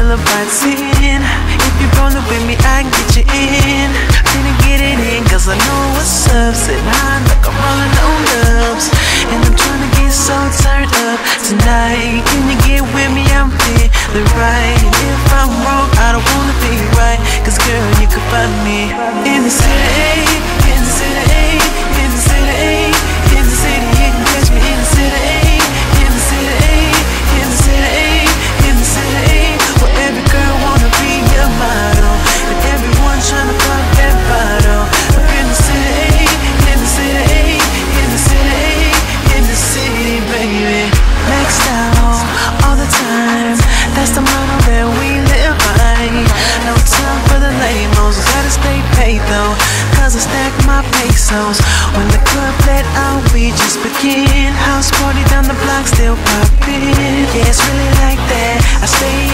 the bites in. If you're rolling with me, I can get you in. Finna get it in, cause I know what's up. Sitting high like I'm rolling on dubs, and I'm trying to get so turned up tonight. Can you get with me? I'm feeling right. If I'm wrong, I don't wanna be right, cause girl, you could find me in the city, in the city, in the city, in the city. You can catch me in the city, in the city, in the city, in the city, where every girl wanna be your model, and everyone tryna pop that bottle. Up in the city, in the city, in the city, in the city, baby. Maxed out all the time, that's the motto that we live by. No time for the lame-os, gotta stay paid though, cause I stack my pesos. When the club let out, we just begin. House party down the block, still poppin'. Yeah, it's really like that. I stay